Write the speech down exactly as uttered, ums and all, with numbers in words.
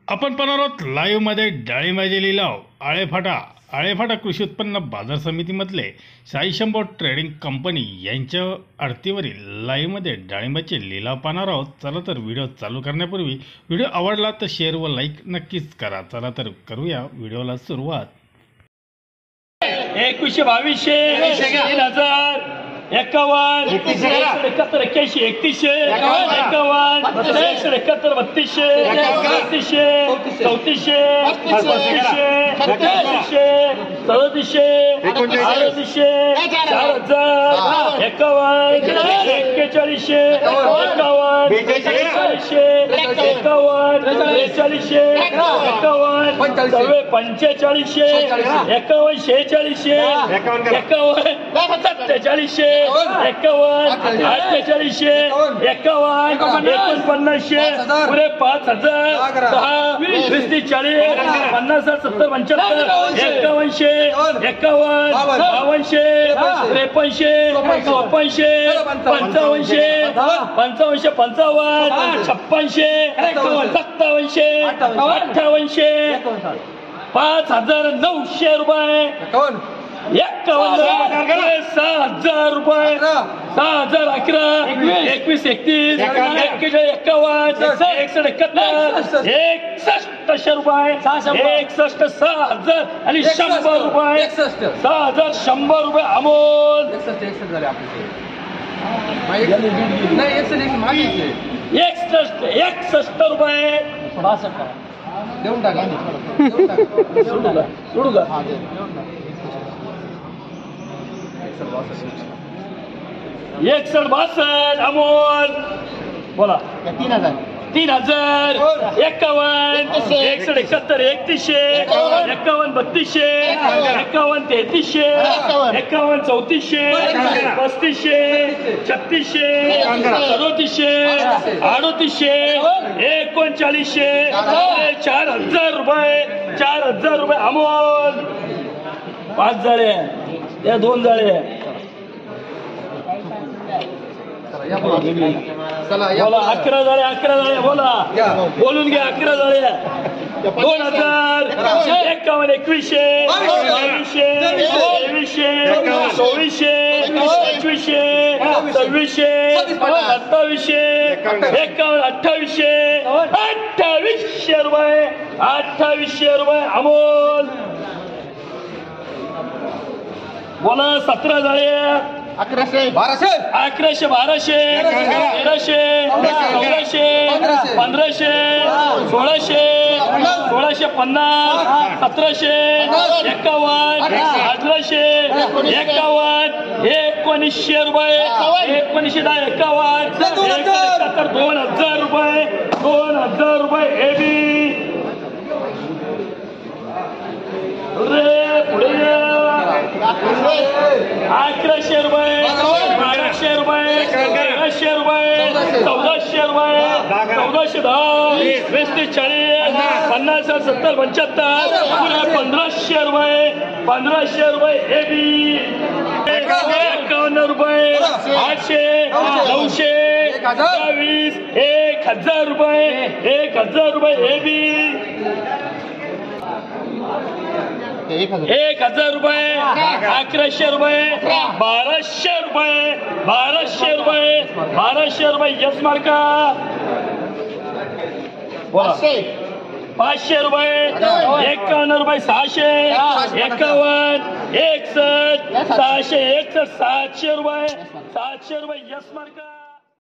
आपण पण आहोत लाईव्ह मध्ये डाळिंबाचे लिलाव आळेफाटा आळेफाटा कृषी उत्पन्न बाजार समितीमधले साई शंभो ट्रेडिंग कंपनी यांच्या आडतीवरील लाईव्ह मध्ये डाळिंबाचे लिलाव पाहणार आहोत। चला तर व्हिडिओ चालू करण्यापूर्वी व्हिडिओ आवडला तर शेअर व लाईक नक्कीच करा। चला तर करूया व्हिडिओला सुरुवात। एकवीसशे बावीसशे तीन हजार एकावन्न एकाहत्तर एक्क्याऐंशी एकतीसशे एकावन्न एकशे एकाहत्तर बत्तीसशे बत्तीसशे चौतीसशे पस्तीसशे छत्तीसशे सदतीसशे अडतीसशे चार हजार एकावन्न एक्केचाळीसशे एकावन्न बेचाळीसशे एकावन्न बेचाळीसशे एकावन्न सव्वे पंचेचाळीसशे एकावन्न शेहेचाळीसशे एकावन्न सत्तेचाळीसशे एकावन्न अठ्ठेचाळीसशे एकावन्न एकोणपन्नासशे पुरे पाच हजार दहा वीस तीस चाळीस पन्नास साठ सत्तर पंच्याहत्तर एकावन्नशे एकावन्न बावनशे त्रेपन्नशे चौपन्नशे पंचावन्नशे पंचावन्नशे पंचावन्न छप्पनशे सत्तावन्नशे अठ्ठावन्नशे पाच हजार नऊशे रुपये एकावन्न सहा हजार रुपये सहा हजार अकरा एकवीस एकतीस एक्केचाळीस एकावन्न एकसष्ट एकाहत्तर एकसष्टशे रुपये एकसष्ट सहा हजार आणि शंभर रुपये सहा हजार शंभर रुपये अमोल एकसष्ट एकसष्ट रुपये देऊन टाका सोडू का एकसठ बासष्ट अमोल बोला तीन हजार तीन हजार एकावन्न एकसठ एकाहत्तर एकतीसशे एकावन्न बत्तीसशे एकावन्न तेहतीसशे एकावन्न चौतीसशे पस्तीसशे छत्तीसशे सदोतीसशे अडोतीसशे एकोणचाळीसशे चार हजार रुपये चार हजार रुपये अमोल पाच जाळे या दोन जाळे बोला अकरा जाळे अकरा जाळे बोला बोलून घ्या अकरा जाळे दोन हजार एकावन्न एकवीसशे बावीसशे तेवीसशे चोवीसशे पंचवीसशे सव्वीसशे सत्तावीसशे एकावन्न अठ्ठावीसशे अठ्ठावीसशे रुपये अठ्ठावीसशे रुपये अमोल बोला सतरा जाळे अकराशे बाराशे अकराशे बाराशे तेराशे चौदाशे पंधराशे सोळाशे सोळाशे पन्नास सतराशे एकावन्न अठराशे एकावन्न एकोणीसशे रुपये एकोणीसशे दहा एकावन्न एकाहत्तर दोन हजार रुपये दोन हजार रुपये हे बी रे पुढे अकराशे रुपये बाराशे रुपये तेराशे रुपये चौदाशे रुपये चौदाशे दहा वीस तीस चाळीस पन्नास सत्तर पंच्याहत्तर पंधराशे रुपये पंधराशे रुपये हे बी एकावन्न रुपये आठशे नऊशे वीस एक हजार रुपये एक हजार रुपये हे बी एक हजार रुपये अकराशे रुपये बाराशे रुपये बाराशे रुपये बाराशे रुपये यस मार्का पाचशे रुपये एकावन्न रुपये सहाशे एकावन्न एकसष्ट सहाशे एकसष्ट सातशे रुपये सातशे रुपये यस मार्का।